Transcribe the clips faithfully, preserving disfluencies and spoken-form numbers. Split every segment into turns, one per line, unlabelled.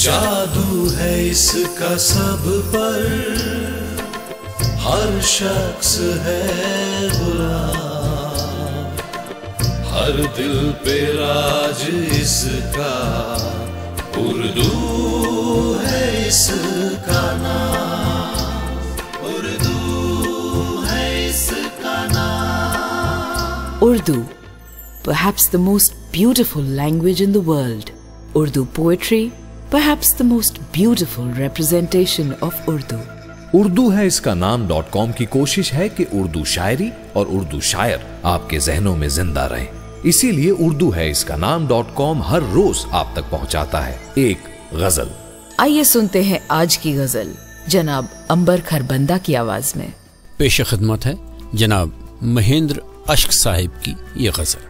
جادو ہے اس کا سب پر، ہر شخص ہے غلام، ہر دل پہ راج اس کا، اردو ہے اس کا نام، اردو ہے اس کا نام۔
Urdu, perhaps the most beautiful language in the world. Urdu poetry, perhaps the most beautiful representation of Urdu.
Urdu ہے اس کا نام ڈاٹ کام کی کوشش ہے کہ اردو شاعری اور اردو شاعر آپ کے ذہنوں میں زندہ رہیں، اسی لیے اردو ہے اس کا نام ڈاٹ کام ہر روز آپ تک پہنچاتا ہے ایک غزل۔
آئیے سنتے ہیں آج کی غزل جناب امبر کھربندہ کی آواز میں۔
پیش خدمت ہے جناب مہندر اشک صاحب کی یہ غزل۔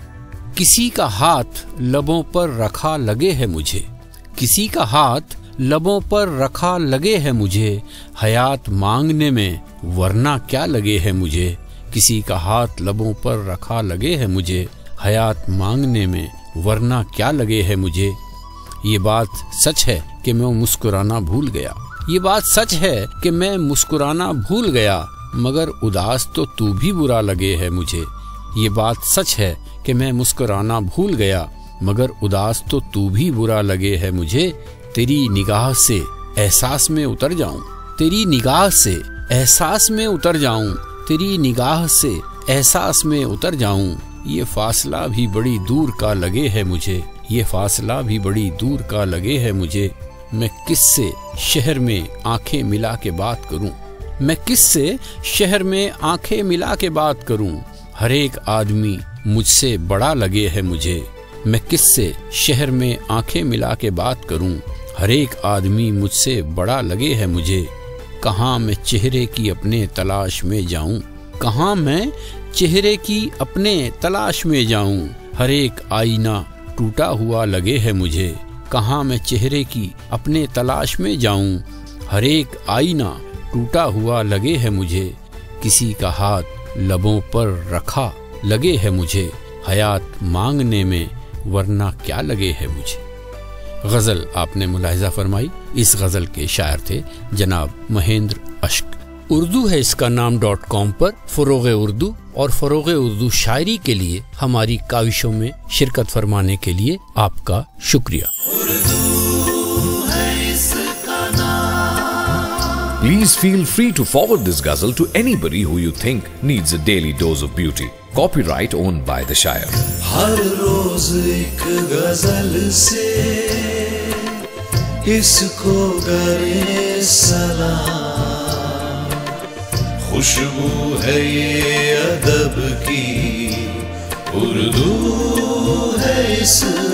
کسی کا ہاتھ لبوں پر رکھا لگے ہے مجھے، کسی کا ہاتھ لبوں پر رکھا لگے ہے مجھے، حیات مانگنے میں ورنہ کیا لگے ہے مجھے، کسی کا ہاتھ لبوں پر رکھا لگے ہے مجھے، حیات مانگنے میں ورنہ کیا لگے ہے مجھے۔ یہ بات سچ ہے کہ میں مسکرانا بھول گیا، یہ بات سچ ہے کہ میں مسکرانا بھول گیا، مگر اداس تو تو بھی برا لگے ہے مجھے۔ یہ بات سچ ہے کہ میں مسکرانا بھول گیا، مگر اداس تو تو بھی برا لگے ہے مجھے۔ تیری نگاہ سے احساس میں اتر جاؤں، تیری نگاہ سے احساس میں اتر جاؤں، تیری نگاہ سے احساس میں اتر جاؤں، یہ فاصلہ بھی بڑی دور کا لگے ہے مجھے، یہ فاصلہ بھی بڑی دور کا لگے ہے مجھے۔ میں کس سے شہر میں آنکھیں ملا کے بات کروں، میں کس سے شہر میں آنکھیں ملا کے بات کروں، ہر ایک آدمی مجھ سے بڑا لگے ہے مجھے۔ میں کس سے شہر میں آنکھیں ملا کے بات کروں، ہر ایک آدمی مجھ سے بڑا لگے ہے مجھے۔ کہاں میں چہرے کی اپنے تلاش میں جاؤں، کہاں میں چہرے کی اپنے تلاش میں جاؤں، ہر ایک آئینہ ٹوٹا ہوا لگے ہے مجھے۔ کہاں میں چہرے کی اپنے تلاش میں جاؤں، ہر ایک آئینہ ٹوٹا ہوا لگے ہے مجھے۔ کسی کا ہاتھ لبوں پر رکھا لگے ہے مجھے، حیات مانگنے میں ورنہ کیا لگے ہے مجھے۔ غزل آپ نے ملاحظہ فرمائی، اس غزل کے شاعر تھے جناب مہندر اشک۔ اردو ہے اس کا نام ڈاٹ کام پر فروغ اردو اور فروغ اردو شاعری کے لیے ہماری کاوشوں میں شرکت فرمانے کے لیے آپ کا شکریہ۔
Please feel free to forward this ghazal to anybody who you think needs a daily dose of beauty. Copyright owned by the Shayar.
ہر روز ایک غزل سے اس کو کرے سلام، خوشبو ہے یہ ادب کی، اردو ہے اس